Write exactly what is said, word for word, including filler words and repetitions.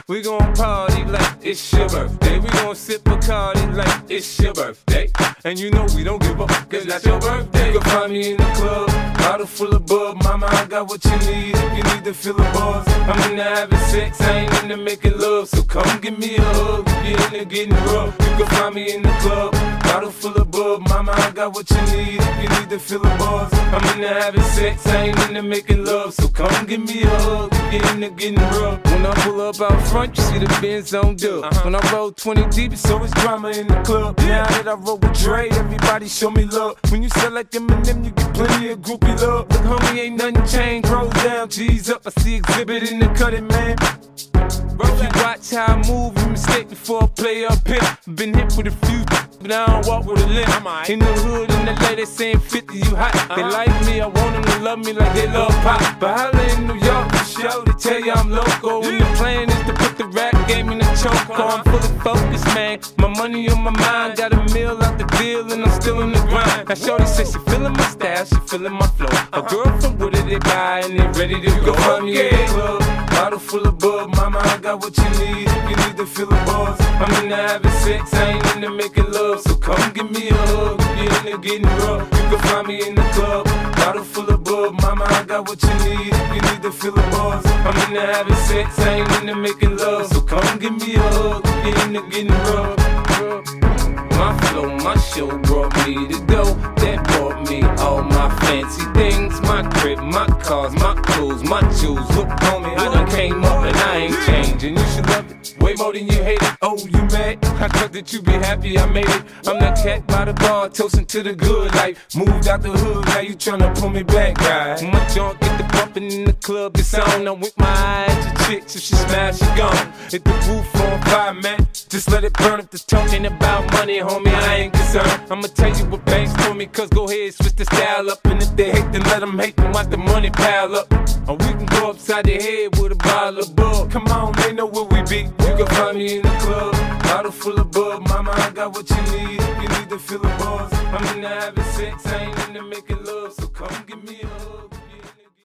We gon' party like it's your birthday. We gon' sip Bacardi like it's your birthday. And you know we don't give up, cause that's your birthday. You can find me in the club, bottle full of bub. Mama, I got what you need if you need to feel the buzz. I'm into having sex, I ain't into making love. So come give me a hug if you're into getting rough. You can find me in the club, bottle full of bub. Mama, I got what you need if you need to feel the buzz. I'm into having sex, I ain't into making love. So come give me a hug if you're into getting rough. When I pull up out front, you see the Benz on dub. Uh-huh. When I roll twenty deep, it's always drama in the club. Now that I roll with Dre, everybody show me love. When you sell like Eminem, you get plenty of groupie love. Look, homie, ain't nothing changed. Roll down, G's up. I see exhibit in the cutting, man. If you watch how I move, you mistake before I play up here. Been hit with a few, but I don't walk with a limp. In the hood, in the L A, they saying fifty, you hot. They like me, I want them to love me like they love pop. But holla in New York for show, they tell you I'm local. And the plan is to put the rap game in the choke. I'm fully focused, man. My money on my mind, got a meal out the deal, and I'm still in the grind. Now shorty says she feeling my style, she feeling my flow. A girl from Wooded, they buy, and they ready to go. Find me in the club, bottle full of bub. Mama, I got what you need if you need to feel the buzz. I'm into having sex, I ain't into making love. So come give me a hug if you're into getting rough. You can find me in the club, bottle full of bub. Mama, I got what you need if you need to feel the buzz. I'm into having sex, I ain't into making love. So come give me a hug if you're into getting rough. My flow, my show brought me to go. That brought me all my fancy things. My crib, my cars, my clothes, my jewels. Look, homie, I done came up and I ain't changing. You should love it way more than you hate it. Oh, you mad? I thought that you be happy I made it. I'm that cat by the bar, toasting to the good life. Moved out the hood, now you tryna pull me back, guy. My junk get the bumpin' in the club, it's on. I'm with my eyes to chicks, if she smash, she gone. Hit the roof on fire, man. Just let it burn if the talking about money, homie, I ain't concerned. I'ma tell you what banks told me, cause go ahead, switch the style up. And if they hate, then let them hate, then watch the money pile up. Or we can go upside their head with a bottle of bug. Come on, they know where we be. You can find me in the club, bottle full of bub. Mama, I got what you need if you need to feel the buzz. I'm into having sex, I ain't into making love. So come give me a hug.